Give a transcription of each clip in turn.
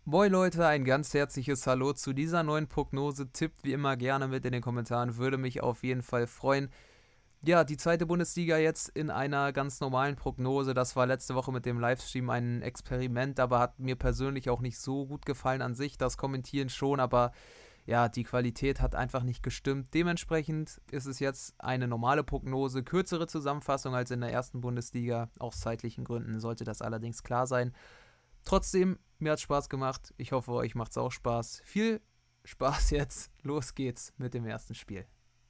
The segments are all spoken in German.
Moin Leute, ein ganz herzliches Hallo zu dieser neuen Prognose. Tippt wie immer gerne mit in den Kommentaren, würde mich auf jeden Fall freuen. Ja, die zweite Bundesliga jetzt in einer ganz normalen Prognose. Das war letzte Woche mit dem Livestream ein Experiment, aber hat mir persönlich auch nicht so gut gefallen an sich. Das Kommentieren schon, aber ja, die Qualität hat einfach nicht gestimmt. Dementsprechend ist es jetzt eine normale Prognose, kürzere Zusammenfassung als in der ersten Bundesliga. Aus zeitlichen Gründen sollte das allerdings klar sein. Trotzdem, mir hat Spaß gemacht. Ich hoffe, euch macht es auch Spaß. Viel Spaß jetzt. Los geht's mit dem ersten Spiel.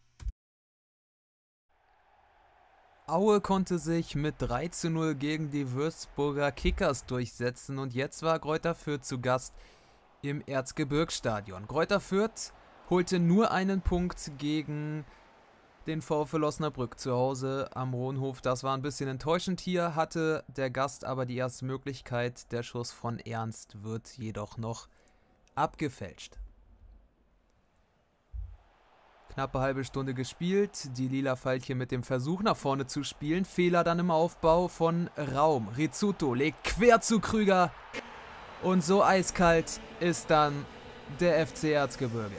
Aue konnte sich mit 3:0 gegen die Würzburger Kickers durchsetzen und jetzt war Greuther Fürth zu Gast im Erzgebirgsstadion. Greuther Fürth holte nur einen Punkt gegen den VfL Osnabrück zu Hause am Rohnhof. Das war ein bisschen enttäuschend. Hier hatte der Gast aber die erste Möglichkeit. Der Schuss von Ernst wird jedoch noch abgefälscht. Knappe halbe Stunde gespielt. Die lila Veilchen mit dem Versuch nach vorne zu spielen. Fehler dann im Aufbau von Raum. Rizzuto legt quer zu Krüger. Und so eiskalt ist dann der FC Erzgebirge.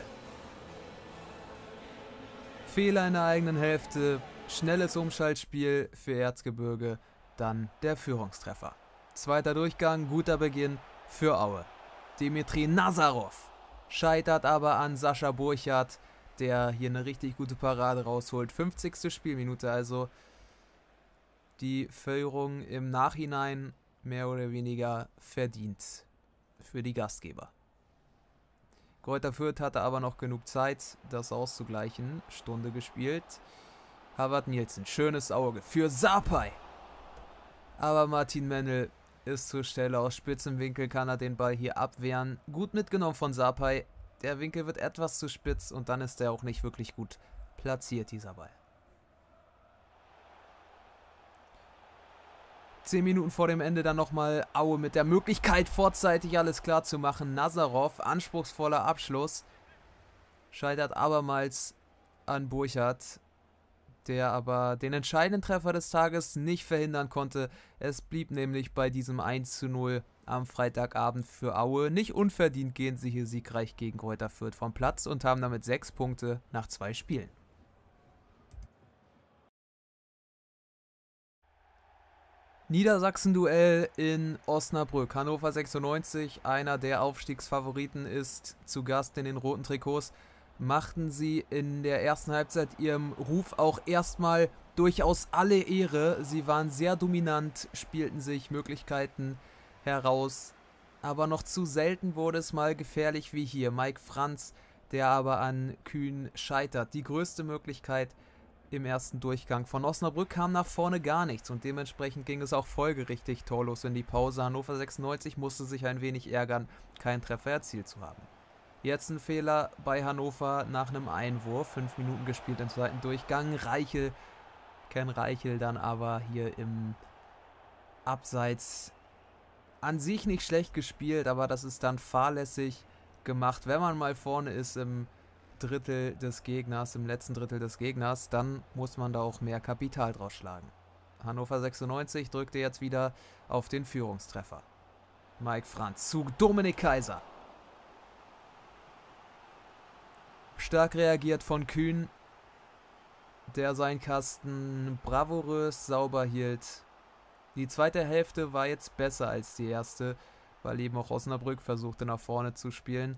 Fehler in der eigenen Hälfte, schnelles Umschaltspiel für Erzgebirge, dann der Führungstreffer. Zweiter Durchgang, guter Beginn für Aue. Dimitri Nazarov scheitert aber an Sascha Burchardt, der hier eine richtig gute Parade rausholt. 50. Spielminute also. Die Führung im Nachhinein mehr oder weniger verdient für die Gastgeber. Greuther Fürth hatte aber noch genug Zeit, das auszugleichen. Stunde gespielt. Harvard Nielsen, schönes Auge für Sarpei. Aber Martin Mennel ist zur Stelle. Aus spitzem Winkel kann er den Ball hier abwehren. Gut mitgenommen von Sarpei. Der Winkel wird etwas zu spitz und dann ist er auch nicht wirklich gut platziert, dieser Ball. 10 Minuten vor dem Ende dann nochmal Aue mit der Möglichkeit, vorzeitig alles klar zu machen. Nazarov, anspruchsvoller Abschluss. Scheitert abermals an Burchardt, der aber den entscheidenden Treffer des Tages nicht verhindern konnte. Es blieb nämlich bei diesem 1:0 am Freitagabend für Aue. Nicht unverdient gehen sie hier siegreich gegen Greuther Fürth vom Platz und haben damit 6 Punkte nach 2 Spielen. Niedersachsen-Duell in Osnabrück. Hannover 96, einer der Aufstiegsfavoriten, ist zu Gast in den roten Trikots. Machten sie in der ersten Halbzeit ihrem Ruf auch erstmal durchaus alle Ehre. Sie waren sehr dominant, spielten sich Möglichkeiten heraus. Aber noch zu selten wurde es mal gefährlich wie hier. Mike Franz, der aber an Kühn scheitert. Die größte Möglichkeit im ersten Durchgang von Osnabrück kam nach vorne gar nichts und dementsprechend ging es auch folgerichtig torlos in die Pause. Hannover 96 musste sich ein wenig ärgern, keinen Treffer erzielt zu haben. Jetzt ein Fehler bei Hannover nach einem Einwurf. 5 Minuten gespielt im zweiten Durchgang. Ken Reichel dann aber hier im Abseits an sich nicht schlecht gespielt, aber das ist dann fahrlässig gemacht. Wenn man mal vorne ist im Drittel des Gegners, im letzten Drittel des Gegners, dann muss man da auch mehr Kapital draus schlagen. Hannover 96 drückte jetzt wieder auf den Führungstreffer. Mike Franz zu Dominik Kaiser. Stark reagiert von Kühn, der seinen Kasten bravourös sauber hielt. Die zweite Hälfte war jetzt besser als die erste, weil eben auch Osnabrück versuchte nach vorne zu spielen.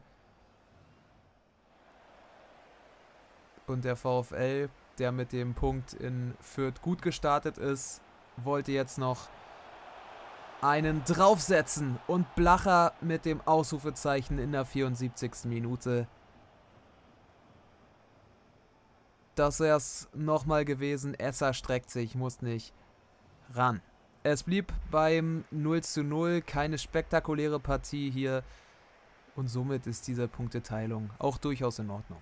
Und der VfL, der mit dem Punkt in Fürth gut gestartet ist, wollte jetzt noch einen draufsetzen. Und Blacher mit dem Ausrufezeichen in der 74. Minute. Das wäre es nochmal gewesen. Esser streckt sich, muss nicht ran. Es blieb beim 0:0, keine spektakuläre Partie hier. Und somit ist diese Punkteteilung auch durchaus in Ordnung.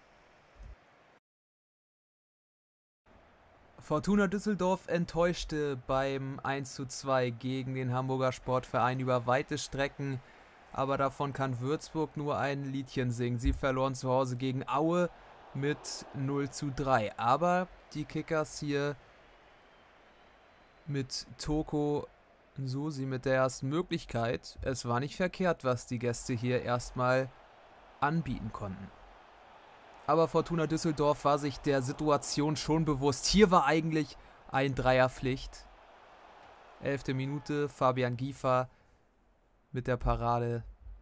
Fortuna Düsseldorf enttäuschte beim 1:2 gegen den Hamburger Sportverein über weite Strecken, aber davon kann Würzburg nur ein Liedchen singen. Sie verloren zu Hause gegen Aue mit 0:3, aber die Kickers hier mit Toko So sie mit der ersten Möglichkeit. Es war nicht verkehrt, was die Gäste hier erstmal anbieten konnten. Aber Fortuna Düsseldorf war sich der Situation schon bewusst. Hier war eigentlich ein Dreierpflicht. 11. Minute, Fabian Giefer mit der Parade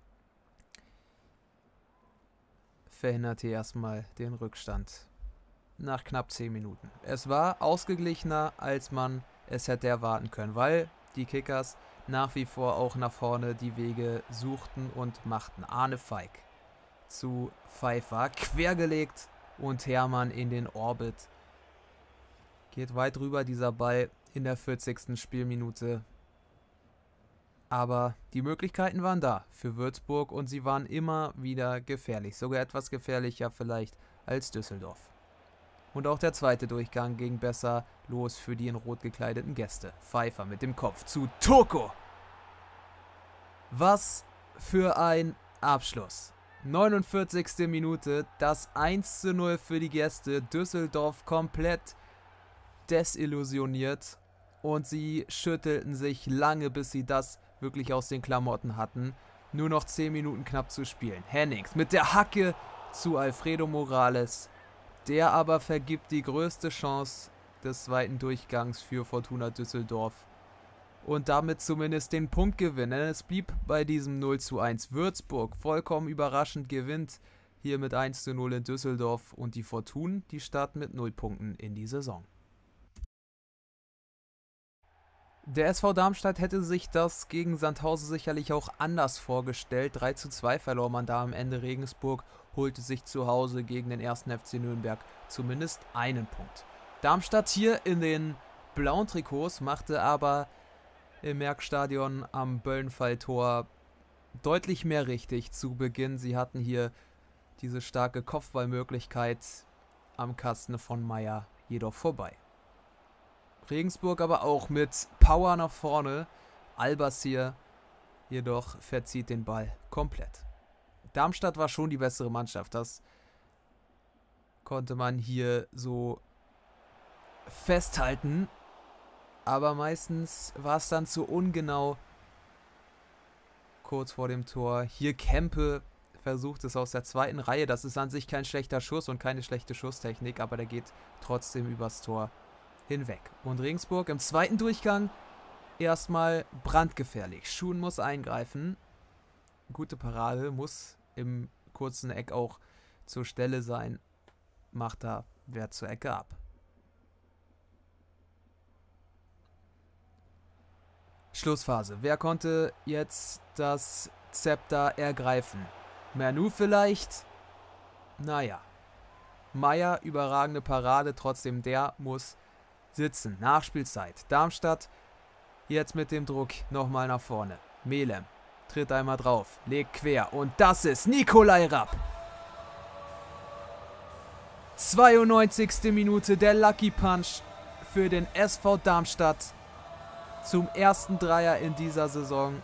verhinderte erstmal den Rückstand nach knapp 10 Minuten. Es war ausgeglichener, als man es hätte erwarten können, weil die Kickers nach wie vor auch nach vorne die Wege suchten und machten. Arne Feig zu Pfeiffer, quergelegt und Hermann in den Orbit. Geht weit rüber dieser Ball in der 40. Spielminute. Aber die Möglichkeiten waren da für Würzburg und sie waren immer wieder gefährlich. Sogar etwas gefährlicher vielleicht als Düsseldorf. Und auch der zweite Durchgang ging besser los für die in Rot gekleideten Gäste. Pfeiffer mit dem Kopf zu Toko. Was für ein Abschluss. 49. Minute, das 1:0 für die Gäste. Düsseldorf komplett desillusioniert. Und sie schüttelten sich lange, bis sie das wirklich aus den Klamotten hatten. Nur noch 10 Minuten knapp zu spielen. Hennings mit der Hacke zu Alfredo Morales. Der aber vergibt die größte Chance des zweiten Durchgangs für Fortuna Düsseldorf. Und damit zumindest den Punktgewinn. Denn es blieb bei diesem 0:1. Würzburg vollkommen überraschend gewinnt hier mit 1:0 in Düsseldorf. Und die Fortunen, die starten mit 0 Punkten in die Saison. Der SV Darmstadt hätte sich das gegen Sandhausen sicherlich auch anders vorgestellt. 3:2 verlor man da am Ende. Regensburg holte sich zu Hause gegen den 1. FC Nürnberg zumindest einen Punkt. Darmstadt hier in den blauen Trikots machte aber im Merckstadion am Böllenfalltor deutlich mehr richtig zu Beginn. Sie hatten hier diese starke Kopfballmöglichkeit am Kasten von Meyer jedoch vorbei. Regensburg aber auch mit Power nach vorne. Albasir jedoch verzieht den Ball komplett. Darmstadt war schon die bessere Mannschaft. Das konnte man hier so festhalten. Aber meistens war es dann zu ungenau. Kurz vor dem Tor. Hier Kempe versucht es aus der zweiten Reihe. Das ist an sich kein schlechter Schuss und keine schlechte Schusstechnik. Aber der geht trotzdem übers Tor hinweg. Und Regensburg im zweiten Durchgang erstmal brandgefährlich. Schuhn muss eingreifen. Gute Parade, muss im kurzen Eck auch zur Stelle sein. Macht da Wert zur Ecke ab. Schlussphase. Wer konnte jetzt das Zepter ergreifen? Mernu vielleicht? Naja. Meyer, überragende Parade, trotzdem der muss sitzen. Nachspielzeit. Darmstadt jetzt mit dem Druck nochmal nach vorne. Melem tritt einmal drauf, legt quer und das ist Nikolai Rapp. 92. Minute, der Lucky Punch für den SV Darmstadt zum ersten Dreier in dieser Saison.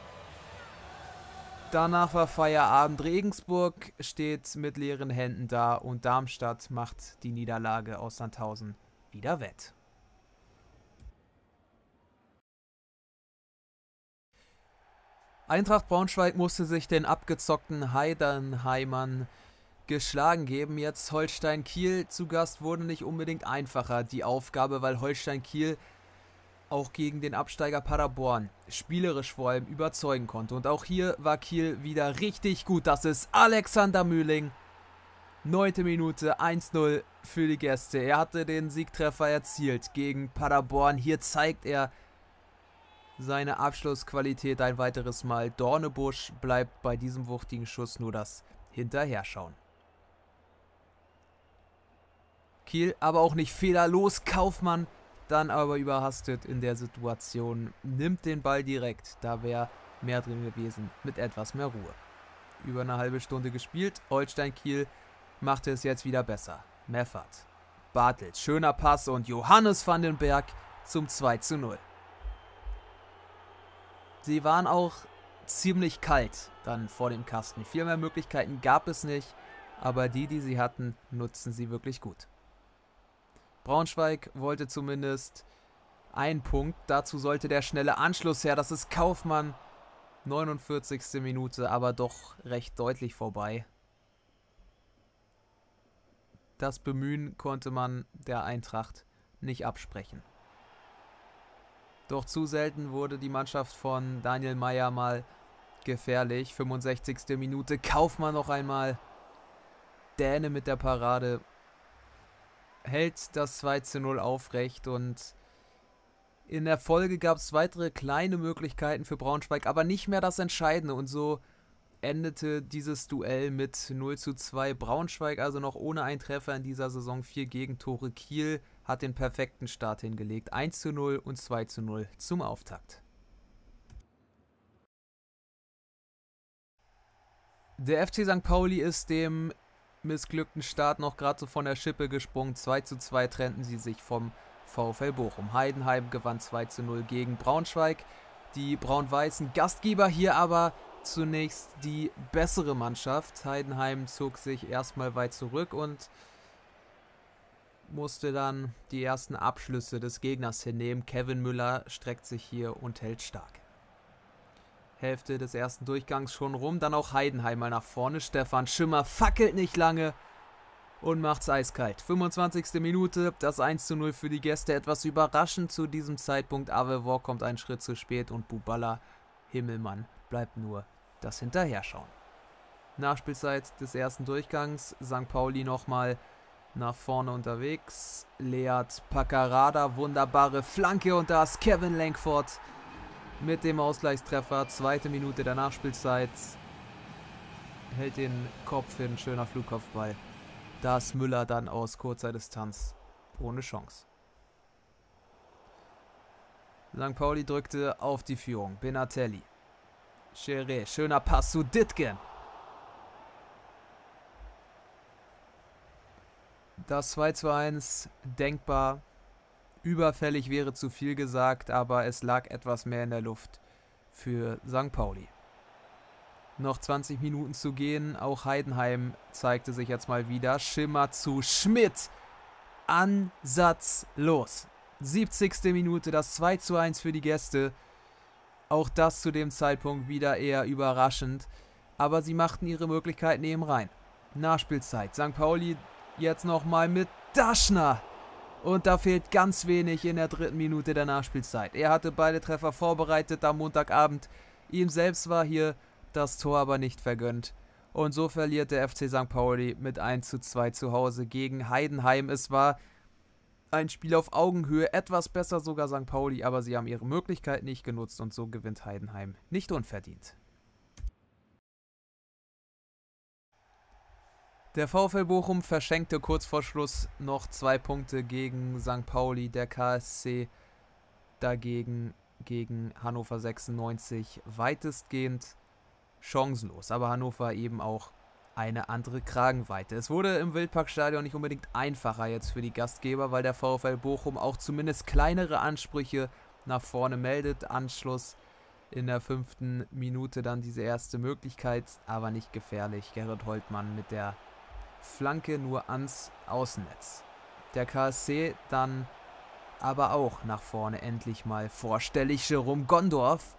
Danach war Feierabend. Regensburg steht mit leeren Händen da und Darmstadt macht die Niederlage aus Sandhausen wieder wett. Eintracht Braunschweig musste sich den abgezockten Heidenheimern geschlagen geben. Jetzt Holstein Kiel zu Gast wurde nicht unbedingt einfacher die Aufgabe, weil Holstein Kiel auch gegen den Absteiger Paderborn spielerisch vor allem überzeugen konnte. Und auch hier war Kiel wieder richtig gut. Das ist Alexander Mühling. 9. Minute, 1:0 für die Gäste. Er hatte den Siegtreffer erzielt gegen Paderborn. Hier zeigt er seine Abschlussqualität ein weiteres Mal. Dornebusch bleibt bei diesem wuchtigen Schuss nur das Hinterherschauen. Kiel aber auch nicht fehlerlos. Kaufmann dann aber überhastet in der Situation. Nimmt den Ball direkt. Da wäre mehr drin gewesen mit etwas mehr Ruhe. Über eine halbe Stunde gespielt. Holstein Kiel machte es jetzt wieder besser. Meffert. Bartels. Schöner Pass und Johannes van den Berg zum 2:0. Sie waren auch ziemlich kalt dann vor dem Kasten. Viel mehr Möglichkeiten gab es nicht, aber die sie hatten, nutzten sie wirklich gut. Braunschweig wollte zumindest ein Punkt. Dazu sollte der schnelle Anschluss her. Das ist Kaufmann. 49. Minute, aber doch recht deutlich vorbei. Das Bemühen konnte man der Eintracht nicht absprechen. Doch zu selten wurde die Mannschaft von Daniel Meier mal gefährlich. 65. Minute, Kaufmann noch einmal. Däne mit der Parade hält das 2:0 aufrecht und in der Folge gab es weitere kleine Möglichkeiten für Braunschweig, aber nicht mehr das Entscheidende und so endete dieses Duell mit 0:2. Braunschweig also noch ohne einen Treffer in dieser Saison, 4 Gegentore. Kiel hat den perfekten Start hingelegt. 1:0 und 2:0 zum Auftakt. Der FC St. Pauli ist dem missglückten Start noch gerade so von der Schippe gesprungen. 2:2 trennten sie sich vom VfL Bochum. Heidenheim gewann 2:0 gegen Braunschweig. Die Braun-Weißen Gastgeber hier aber zunächst die bessere Mannschaft. Heidenheim zog sich erstmal weit zurück und musste dann die ersten Abschlüsse des Gegners hinnehmen. Kevin Müller streckt sich hier und hält stark. Hälfte des ersten Durchgangs schon rum, dann auch Heidenheim mal nach vorne. Stefan Schimmer fackelt nicht lange und macht's eiskalt. 25. Minute, das 1:0 für die Gäste. Etwas überraschend zu diesem Zeitpunkt. Avevor kommt einen Schritt zu spät und Buballa Himmelmann bleibt nur das Hinterherschauen. Nachspielzeit des ersten Durchgangs. St. Pauli nochmal nach vorne unterwegs. Leat Paccarada, wunderbare Flanke und da ist Kevin Lankford mit dem Ausgleichstreffer. 2. Minute der Nachspielzeit. Hält den Kopf hin, schöner Flugkopfball. Da ist Müller dann aus kurzer Distanz ohne Chance. St. Pauli drückte auf die Führung. Benatelli. Cheré, schöner Pass zu Dittgen. Das 2:1 denkbar. Überfällig wäre zu viel gesagt, aber es lag etwas mehr in der Luft für St. Pauli. Noch 20 Minuten zu gehen. Auch Heidenheim zeigte sich jetzt mal wieder. Schimmer zu Schmidt. Ansatzlos. 70. Minute, das 2:1 für die Gäste. Auch das zu dem Zeitpunkt wieder eher überraschend. Aber sie machten ihre Möglichkeiten eben rein. Nachspielzeit. St. Pauli jetzt nochmal mit Daschner. Und da fehlt ganz wenig in der 3. Minute der Nachspielzeit. Er hatte beide Treffer vorbereitet am Montagabend. Ihm selbst war hier das Tor aber nicht vergönnt. Und so verliert der FC St. Pauli mit 1:2 zu Hause gegen Heidenheim. Es war ein Spiel auf Augenhöhe, etwas besser sogar St. Pauli, aber sie haben ihre Möglichkeit nicht genutzt und so gewinnt Heidenheim nicht unverdient. Der VfL Bochum verschenkte kurz vor Schluss noch 2 Punkte gegen St. Pauli. Der KSC dagegen gegen Hannover 96 weitestgehend chancenlos. Aber Hannover eben auch eine andere Kragenweite. Es wurde im Wildparkstadion nicht unbedingt einfacher jetzt für die Gastgeber, weil der VfL Bochum auch zumindest kleinere Ansprüche nach vorne meldet. Anschluss in der 5. Minute dann diese erste Möglichkeit, aber nicht gefährlich. Gerrit Holtmann mit der Flanke nur ans Außennetz. Der KSC dann aber auch nach vorne endlich mal vorstellig. Jerome Gondorf.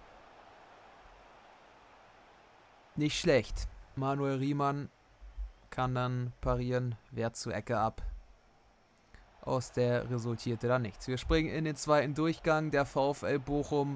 Nicht schlecht. Manuel Riemann kann dann parieren, wehrt zur Ecke ab. Aus der resultierte dann nichts. Wir springen in den 2. Durchgang. Der VfL Bochum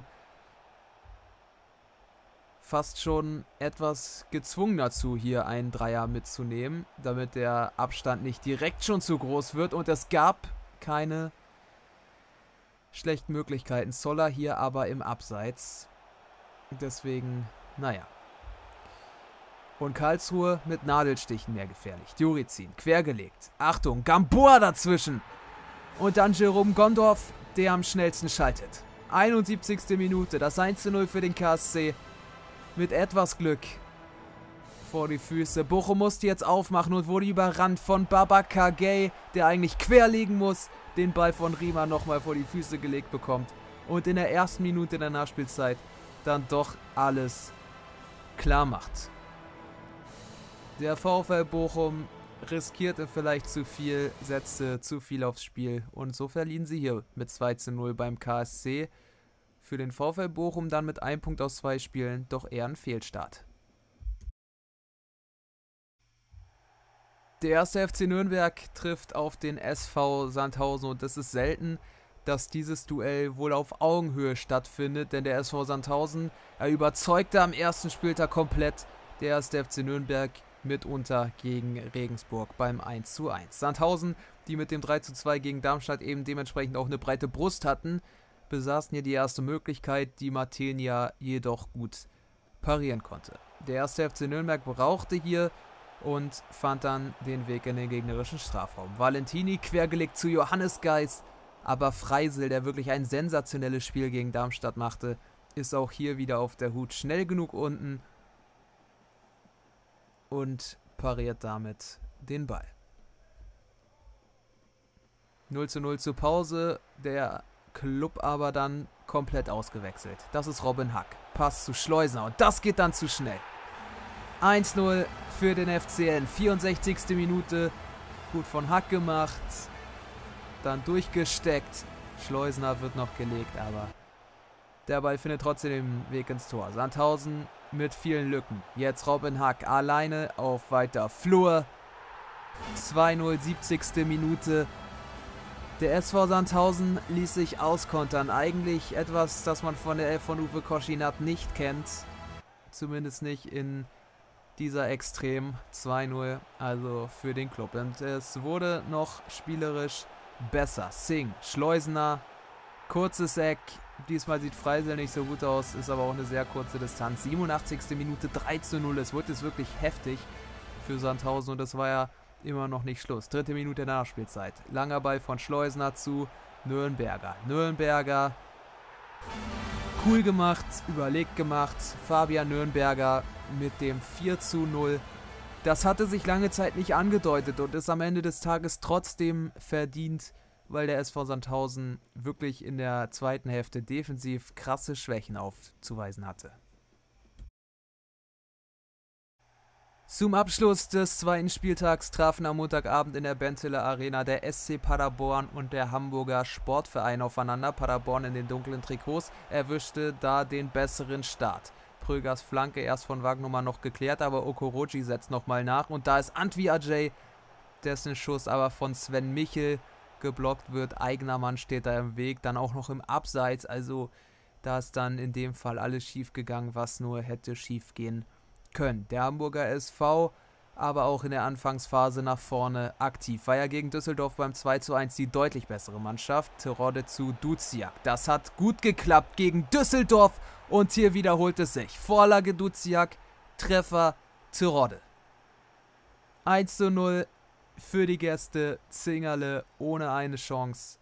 fast schon etwas gezwungen dazu, hier einen Dreier mitzunehmen, damit der Abstand nicht direkt schon zu groß wird. Und es gab keine schlechten Möglichkeiten. Zoller hier aber im Abseits. Deswegen, naja. Und Karlsruhe mit Nadelstichen mehr gefährlich. Djurizin, quergelegt. Achtung, Gamboa dazwischen. Und dann Jerome Gondorf, der am schnellsten schaltet. 71. Minute, das 1:0 für den KSC. Mit etwas Glück vor die Füße. Bochum musste jetzt aufmachen und wurde überrannt von Babacar Gueye, der eigentlich quer liegen muss, den Ball von Riemann nochmal vor die Füße gelegt bekommt. Und in der 1. Minute der Nachspielzeit dann doch alles klar macht. Der VfL Bochum riskierte vielleicht zu viel, setzte zu viel aufs Spiel und so verlieren sie hier mit 2:0 beim KSC. Für den VfL Bochum dann mit 1 Punkt aus 2 Spielen doch eher ein Fehlstart. Der erste FC Nürnberg trifft auf den SV Sandhausen und es ist selten, dass dieses Duell wohl auf Augenhöhe stattfindet, denn der SV Sandhausen, er überzeugte am ersten Spieltag komplett. Der erste FC Nürnberg mitunter gegen Regensburg beim 1:1. Sandhausen, die mit dem 3:2 gegen Darmstadt eben dementsprechend auch eine breite Brust hatten, besaßen hier die erste Möglichkeit, die Martinia jedoch gut parieren konnte. Der erste FC Nürnberg brauchte hier und fand dann den Weg in den gegnerischen Strafraum. Valentini quergelegt zu Johannes Geis, aber Freisel, der wirklich ein sensationelles Spiel gegen Darmstadt machte, ist auch hier wieder auf der Hut schnell genug unten und pariert damit den Ball. 0:0 zur Pause, der Club aber dann komplett ausgewechselt. Das ist Robin Hack. Pass zu Schleusener und das geht dann zu schnell. 1:0 für den FCN. 64. Minute. Gut von Hack gemacht. Dann durchgesteckt. Schleusener wird noch gelegt, aber der Ball findet trotzdem den Weg ins Tor. Sandhausen mit vielen Lücken. Jetzt Robin Hack alleine auf weiter Flur. 2:0, 70. Minute. Der SV Sandhausen ließ sich auskontern. Eigentlich etwas, das man von der Elf von Uwe Koschinat nicht kennt. Zumindest nicht in dieser Extrem. 2:0, also für den Club. Und es wurde noch spielerisch besser. Singh, Schleusener, kurzes Eck. Diesmal sieht Freisel nicht so gut aus, ist aber auch eine sehr kurze Distanz. 87. Minute, 3:0. Es wurde jetzt wirklich heftig für Sandhausen und das war ja immer noch nicht Schluss. 3. Minute Nachspielzeit. Langer Ball von Schleusener zu Nürnberger. Nürnberger cool gemacht, überlegt gemacht. Fabian Nürnberger mit dem 4:0. Das hatte sich lange Zeit nicht angedeutet und ist am Ende des Tages trotzdem verdient, weil der SV Sandhausen wirklich in der zweiten Hälfte defensiv krasse Schwächen aufzuweisen hatte. Zum Abschluss des zweiten Spieltags trafen am Montagabend in der Benteler Arena der SC Paderborn und der Hamburger Sportverein aufeinander. Paderborn in den dunklen Trikots erwischte da den besseren Start. Prögers Flanke erst von Wagnumann noch geklärt, aber Okoroji setzt nochmal nach. Und da ist Antwi Ajay, dessen Schuss aber von Sven Michel geblockt wird. Eigener Mann steht da im Weg, dann auch noch im Abseits. Also da ist dann in dem Fall alles schief gegangen, was nur hätte schief gehen können. Der Hamburger SV aber auch in der Anfangsphase nach vorne aktiv. War ja gegen Düsseldorf beim 2:1 die deutlich bessere Mannschaft. Terodde zu Duziak. Das hat gut geklappt gegen Düsseldorf und hier wiederholt es sich. Vorlage Duziak, Treffer Terodde. 1:0 für die Gäste. Zingerle ohne eine Chance.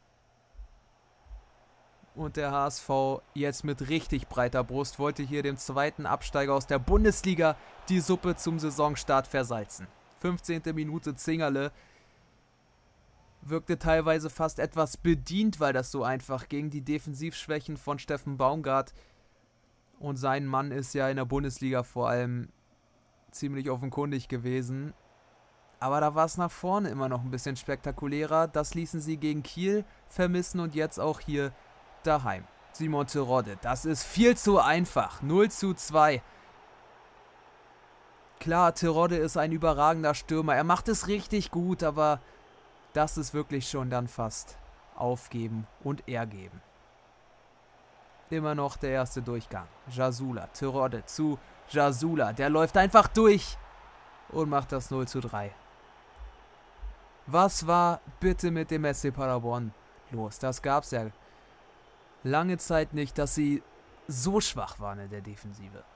Und der HSV jetzt mit richtig breiter Brust wollte hier dem zweiten Absteiger aus der Bundesliga die Suppe zum Saisonstart versalzen. 15. Minute Zingerle wirkte teilweise fast etwas bedient, weil das so einfach ging. Die Defensivschwächen von Steffen Baumgart und sein Mann ist ja in der Bundesliga vor allem ziemlich offenkundig gewesen. Aber da war es nach vorne immer noch ein bisschen spektakulärer. Das ließen sie gegen Kiel vermissen und jetzt auch hier daheim. Simon Terodde, das ist viel zu einfach. 0:2. Klar, Terodde ist ein überragender Stürmer. Er macht es richtig gut, aber das ist wirklich schon dann fast aufgeben und ergeben. Immer noch der erste Durchgang. Jasula, Terodde zu Jasula. Der läuft einfach durch und macht das 0:3. Was war bitte mit dem SC Paderborn los? Das gab's ja lange Zeit nicht, dass sie so schwach waren in der Defensive.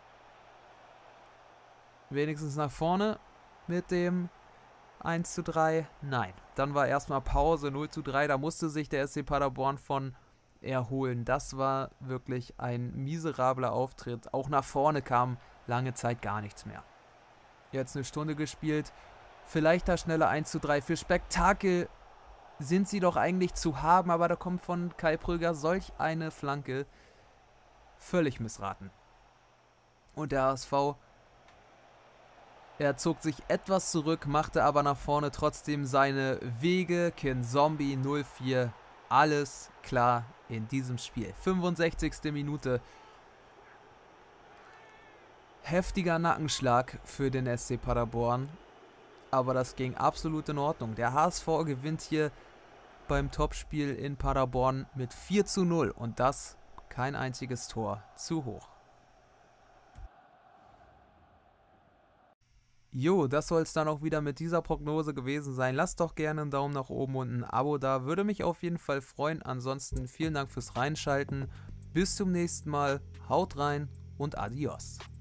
Wenigstens nach vorne mit dem 1:3. Nein, dann war erstmal Pause, 0:3. Da musste sich der SC Paderborn von erholen. Das war wirklich ein miserabler Auftritt. Auch nach vorne kam lange Zeit gar nichts mehr. Jetzt eine Stunde gespielt. Vielleicht das schnelle 1:3. Für Spektakel sind sie doch eigentlich zu haben, aber da kommt von Kai Pröger solch eine Flanke. Völlig missraten. Und der HSV, Er zog sich etwas zurück, machte aber nach vorne trotzdem seine Wege. Kinzombie 04, alles klar in diesem Spiel. 65. Minute. Heftiger Nackenschlag für den SC Paderborn, aber das ging absolut in Ordnung. Der HSV gewinnt hier beim Topspiel in Paderborn mit 4:0 und das kein einziges Tor zu hoch. Jo, das soll es dann auch wieder mit dieser Prognose gewesen sein. Lasst doch gerne einen Daumen nach oben und ein Abo da, würde mich auf jeden Fall freuen. Ansonsten vielen Dank fürs Reinschalten. Bis zum nächsten Mal, haut rein und adios.